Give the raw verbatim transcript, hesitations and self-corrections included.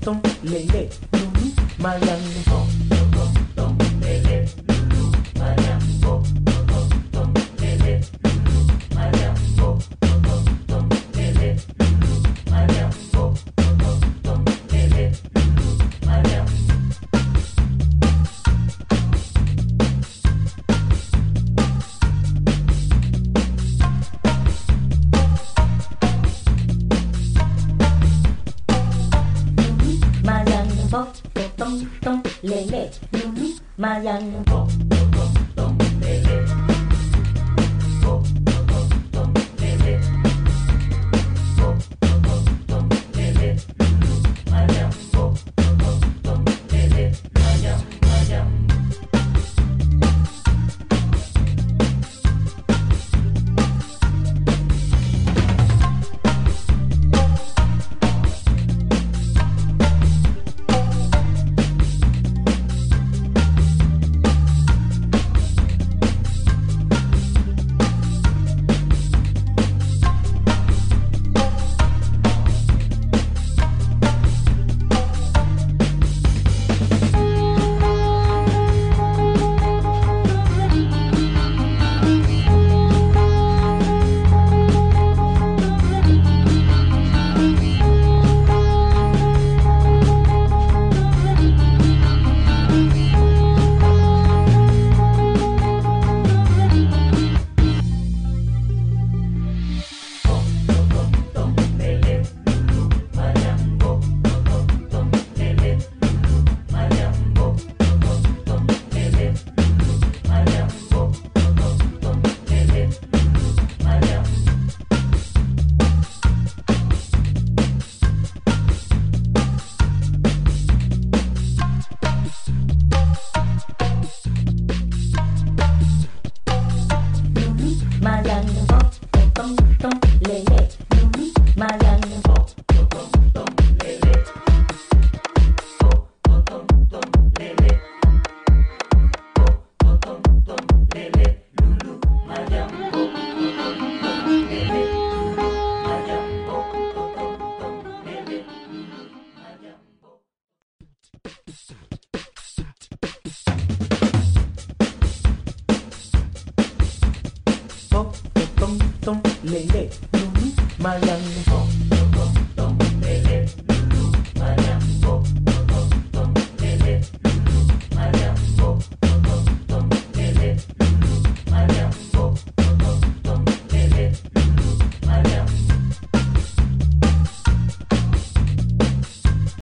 tom, lele, lulu, mayang, tom, tom, tom, lele, lulu, mayang, tom, tom, tom, lele, lulu, mayang, tom, tom, tom, lele, lulu, mayang, tom, tom, tom, lele, lulu, mayang. Bo, bo, tom, tom, lele, lulu, mayang, bo, bo, tom, tom, lele, bo, bo, tom, tom, lele, bo, bo, tom, tom, lele, lulu, mayang, bo, bo, tom, tom, lele, mayang, mayang. Mayang, bo, bo, tom, tom, lele, lulu, mayang, bo, bo, tom, tom, lele, bo, bo, tom, tom, lele, bo, bo, tom, tom, lele, lulu, mayang, bo, bo, tom, tom, lele, lulu, mayang, bo, bo, tom, tom, lele, lulu, mayang, bo. Bo, bo, tom, tom, lele, lulu, mayang, bo.